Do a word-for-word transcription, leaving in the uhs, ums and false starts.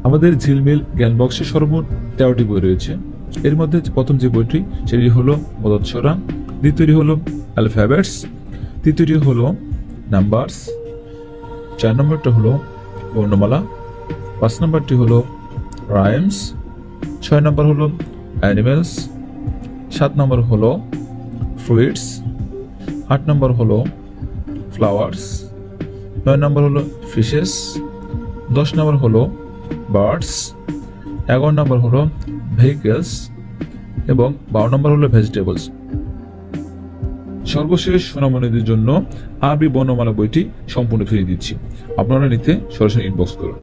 আমাদের ঝিলমিল জ্ঞান বক্সে সর্বমোট তেরোটি বই রয়েছে। এর মধ্যে প্রথম যে বইটি সেটি হলো মদতছড়া, দ্বিতীয়টি হলো অ্যালফাবেটস, তৃতীয়টি হলো নাম্বারস, চার নম্বরটা হলো বর্ণমালা, পাঁচ নম্বরটি হলো রাইমস, ছয় নম্বর হলো অ্যানিমেলস, সাত নম্বর হলো ফ্রুইটস, আট নম্বর হলো ফ্লাওয়ার্স, নয় নম্বর হলো ফিশেস, দশ নম্বর হলো বার্ডস, এগারো নম্বর হলো ভেহিকেলস এবং বারো নম্বর হলো ভেজিটেবলস। সর্বশেষ সোনামণিদের জন্য আরবি বর্ণমালা বইটি সম্পূর্ণ ফিরিয়ে দিচ্ছি, আপনারা নিতে সরাসরি ইনবক্স করুন।